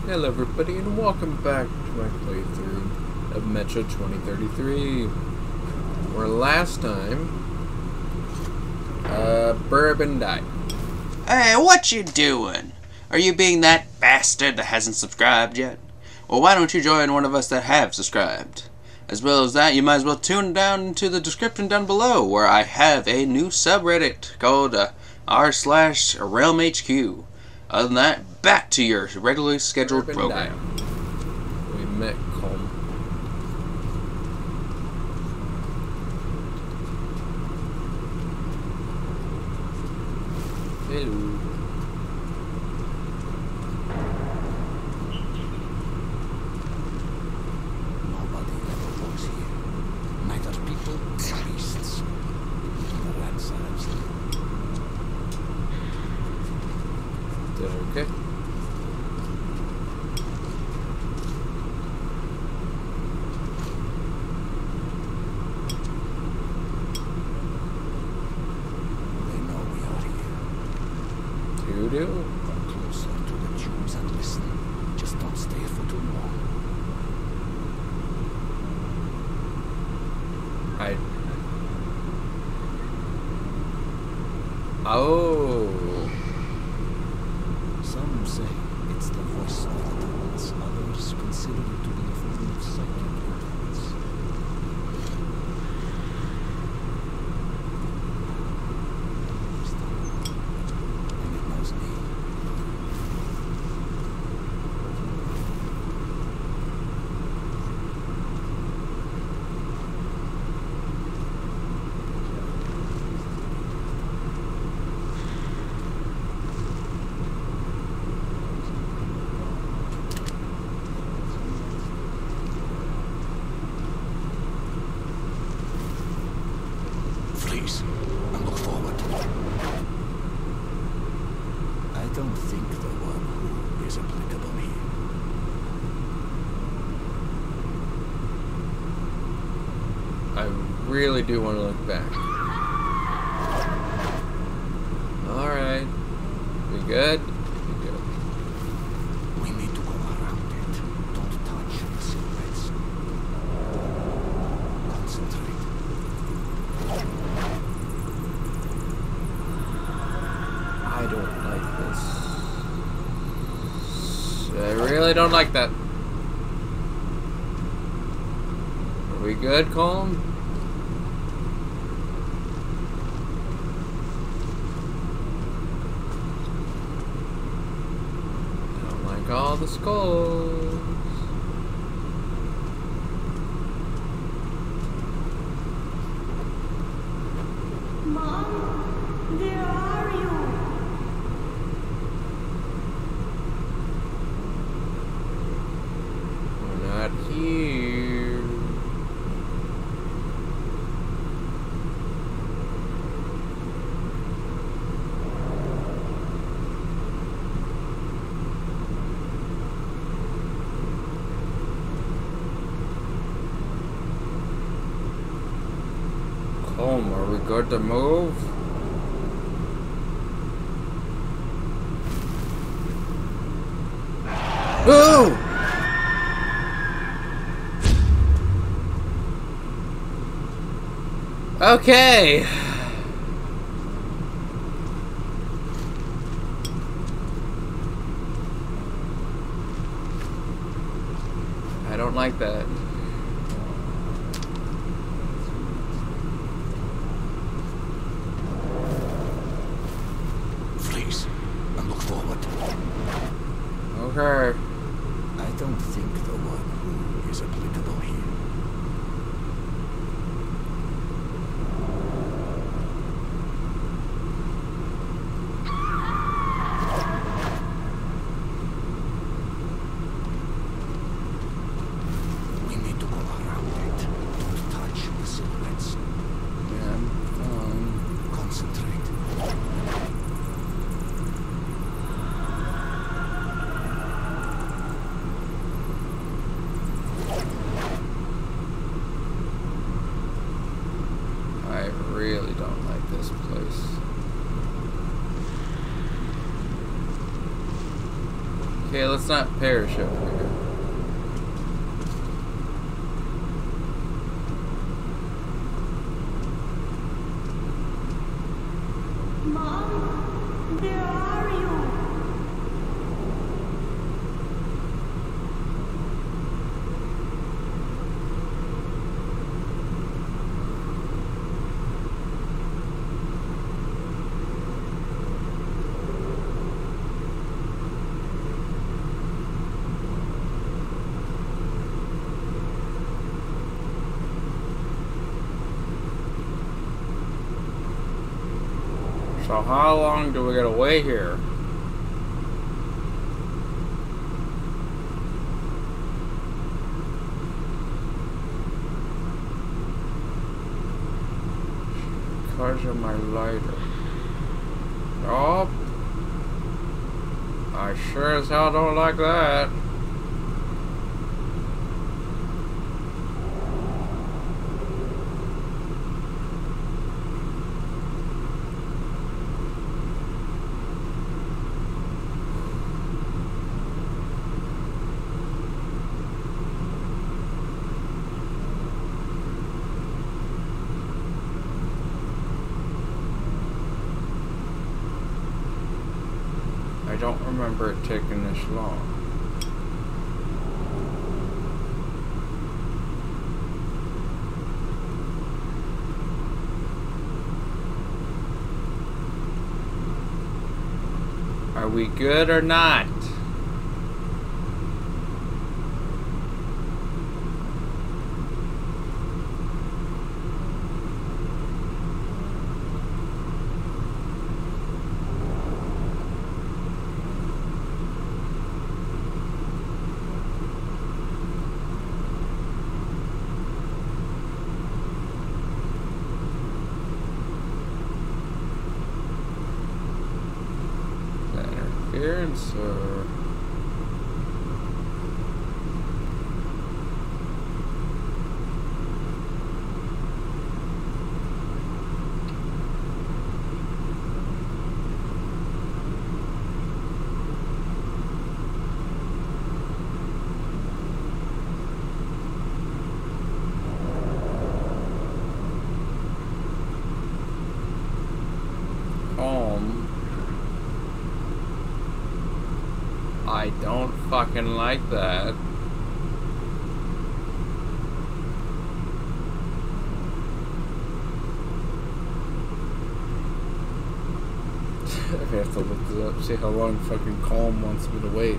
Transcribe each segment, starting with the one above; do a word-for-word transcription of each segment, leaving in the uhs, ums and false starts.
Hello everybody and welcome back to my playthrough of Metro twenty thirty-three, where last time uh, Bourbon died. Hey, what you doing? Are you being that bastard that hasn't subscribed yet? Well, why don't you join one of us that have subscribed? As well as that, you might as well tune down into the description down below, where I have a new subreddit called uh, r slash realm H Q. Other than that, back to your regularly scheduled Bourbon program. died. We met Colm. Hello. Nobody ever works here. Neither people nor beasts. The rats are asleep. Did okay? They know we are here. You do? Come closer to the tubes and listen. Just don't stay for too long. I. Oh. Some say it's the voice of the tunnels. Others consider it to be a form of psychic influence. And it knows me. Freeze and look forward. I don't think the one who is applicable here. I really do want to look back. Alright. We good? We good. We need to go around it. Don't touch the silhouettes. Concentrate. I don't like this. I really don't like that. Are we good, Colm? I don't like all the skulls. Mom, where are you? We're not here. Colm, are we good to move? Ooh! Okay. I don't like that. Freeze and look forward. Okay. I don't think the one who is applicable here. We need to go around it. Don't touch the silhouettes. Yeah, I'm fine. Concentrate. Okay, let's not perish over here. Mom, where are you? So how long do we gotta wait here? Because of my lighter. Oh, I sure as hell don't like that. I don't remember it taking this long. Are we good or not? Interference or home. I don't fucking like that. I have to look this up, see how long fucking Calm wants me to wait.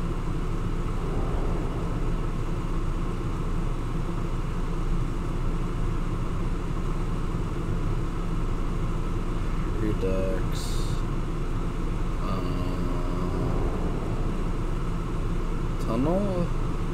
Redux. Tunnel?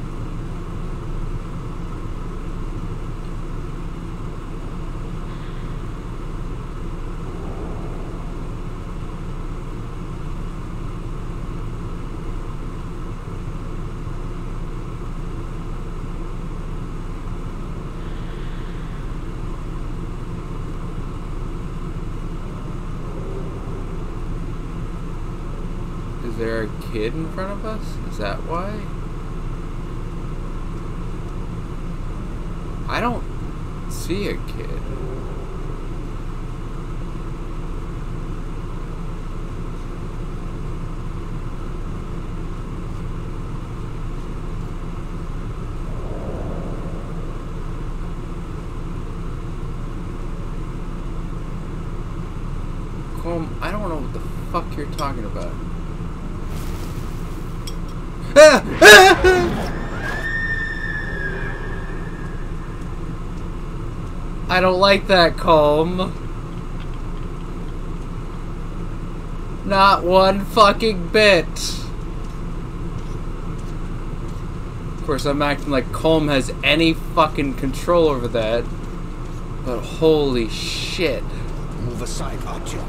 Is there a kid in front of us? Is that why? I don't see a kid. Calm, I don't know what the fuck you're talking about. I don't like that, Calm. Not one fucking bit. Of course, I'm acting like Calm has any fucking control over that. But holy shit. Move aside, Artyom.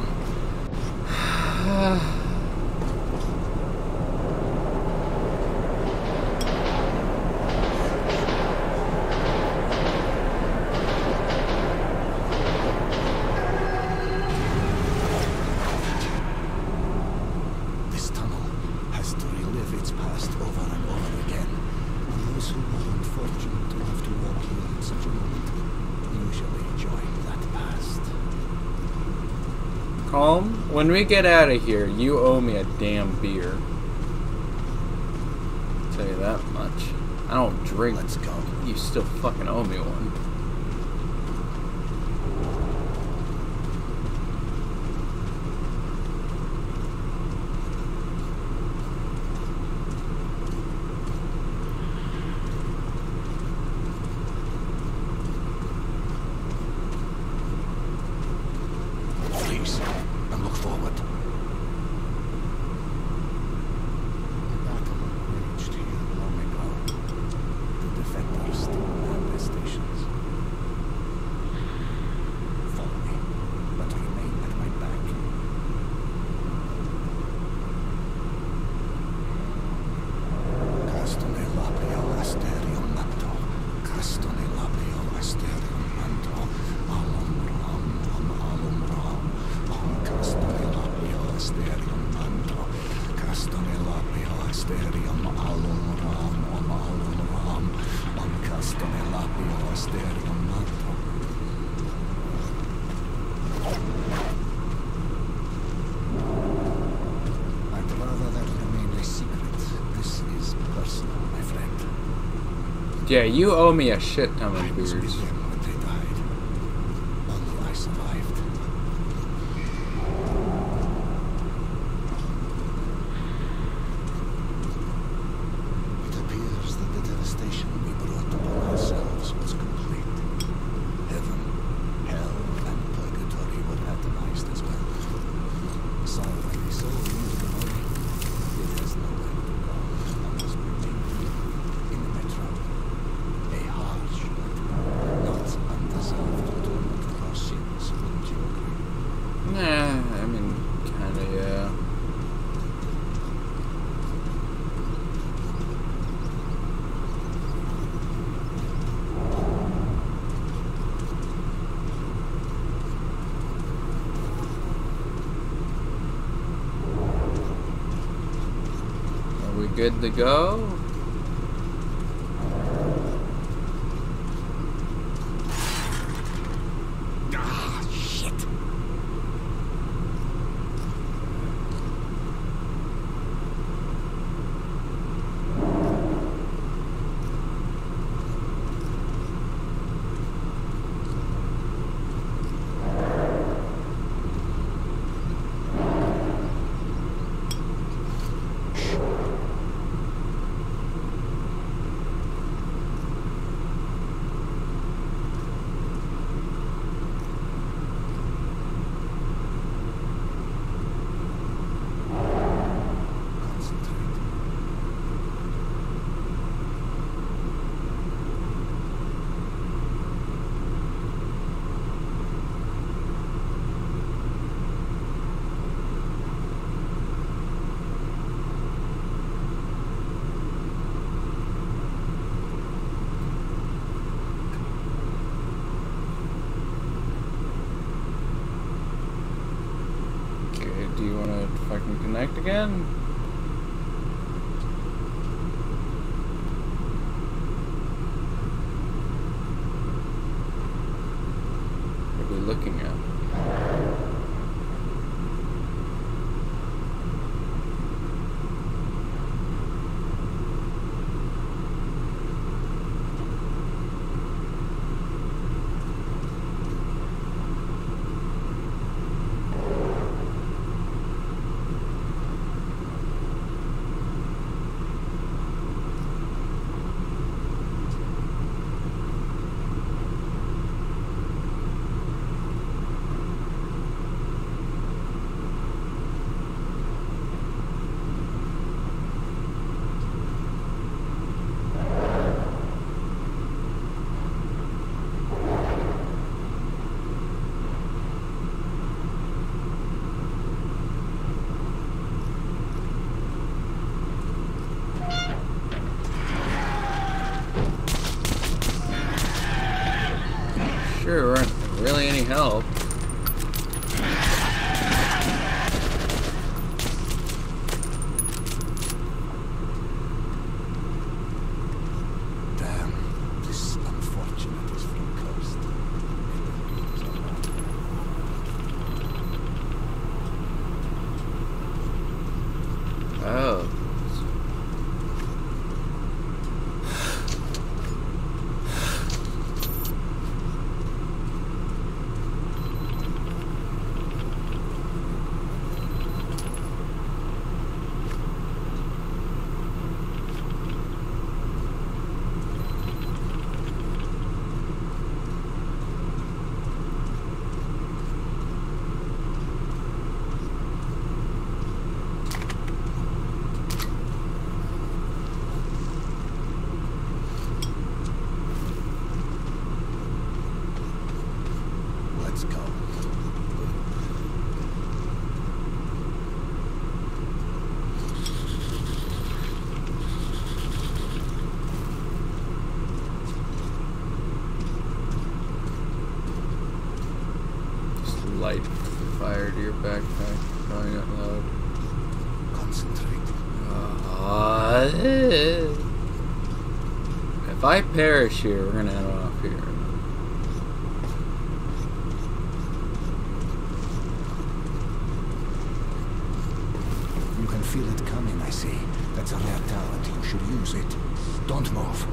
This tunnel has to relive its past. fortunate enough to walk here at such a moment. Usually join that past. Calm. When we get out of here, you owe me a damn beer. I'll tell you that much. I don't drink. Let's go. You still fucking owe me one. Please, and look forward. The battle waged here long ago. The defenders still have their stations. Follow me, but remain at my back. Castone Lapio Asterium Manto. Castone Lapio Asterium Manto. Alum Ram, Om Alum Ram. Om Castone Lapio Asterium Manto. Castone Lapio Asterium Alum Ram, Om Alum Ram. Om Castone Lapio Asterium Manto. I'd rather that remain a secret. This is personal, my friend. Yeah, you owe me a shit ton I of was with beers. them when they died. Only I survived. It appears that the devastation we brought upon ourselves was complete. Heaven, hell, and purgatory were atomized as well. So when the soul leaves the body, it has nowhere to go and must remain here in the metro. A harsh but not undeserved atonement for our sins, wouldn't you agree? Nah, I mean, kinda, yeah. Are we good to go? Ah, shit! Concentrate. Okay, do you wanna fucking connect again? What are we looking at? Sure weren't really any help. Damn. backpack. Crying out loud. Concentrate. Uh, if I perish here, we're gonna head off here. You can feel it coming, I see. That's a rare talent. You should use it. Don't move.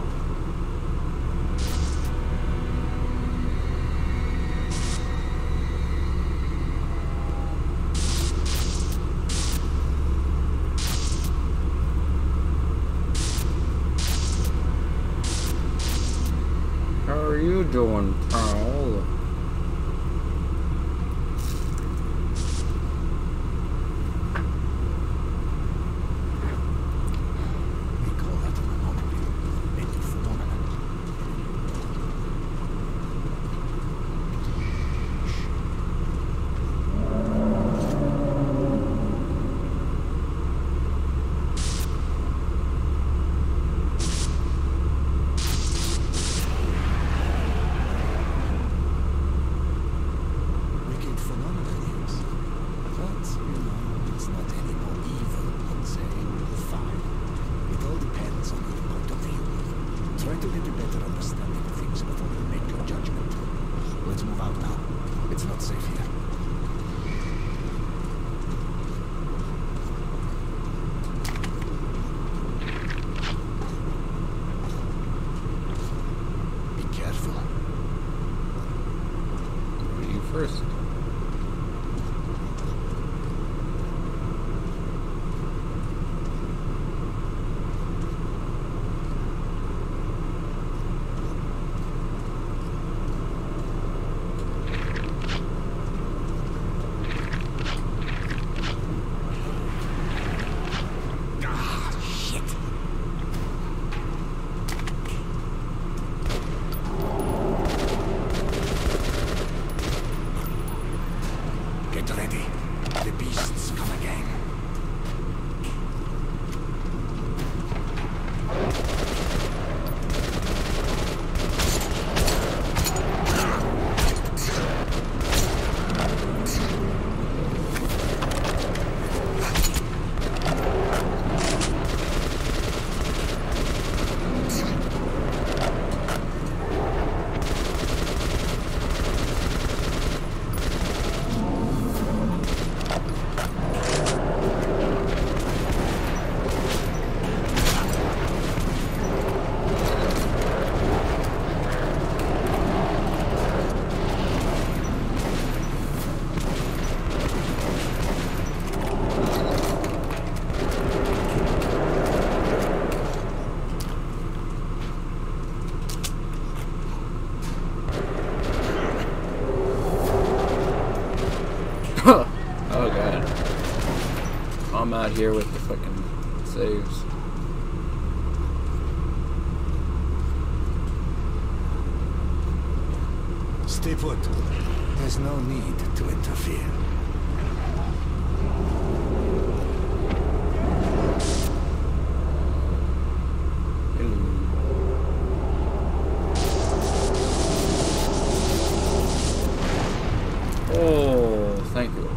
How are you doing, pal? We call that an anomaly. A new phenomenon. Wicked phenomenon, yes. But, you know, it's not any more evil than, say, fire. It all depends on your point of view. Try to get a better understanding of things before you make your judgment. Let's move out now. It's not safe here. Be careful. You first. Ah, shit. Get ready. The beasts come again. Oh god. I'm out here with the fucking saves. Stay put. There's no need to interfere. Oh, thank you.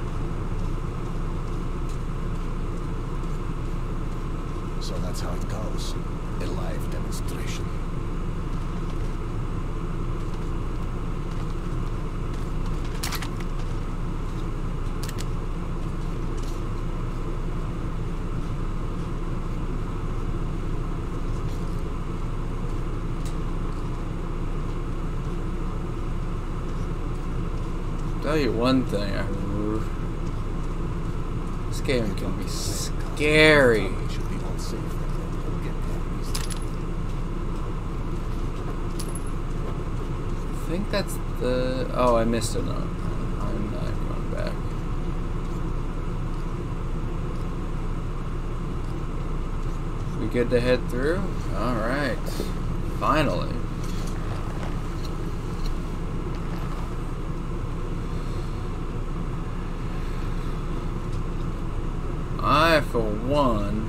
So that's how it goes. A live demonstration. Tell you one thing, I, this game can be scary. Should be all safe. We'll get there easily. I think that's the... Oh, I missed it. No, I'm not going back. We good to head through? Alright. Finally. I, for one,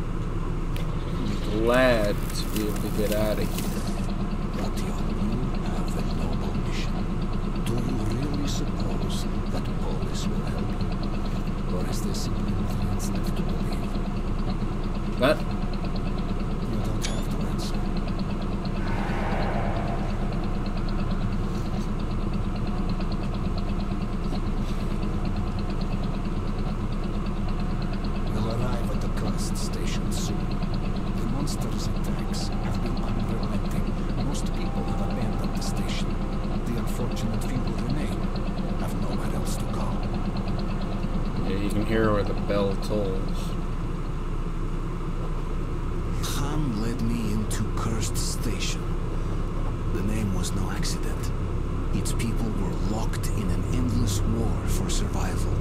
am glad to be able to get out of here. But you have a noble mission. Do you really suppose that Polis will help you. Or is there simply nothing else left to believe? What? You don't have to answer. We'll arrive at the Crust station soon. The monster's attacks have been unrelenting. Most people have abandoned the station. The unfortunate few who remain have nowhere else to go. Yeah, you can hear where the bell tolls. Han led me into Cursed Station. The name was no accident. Its people were locked in an endless war for survival.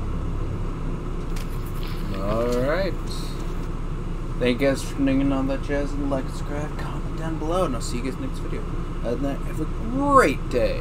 Alright. Thank you guys for tuning in on that jazz, and like, subscribe, comment down below, and I'll see you guys next video. Other than that, have a great day.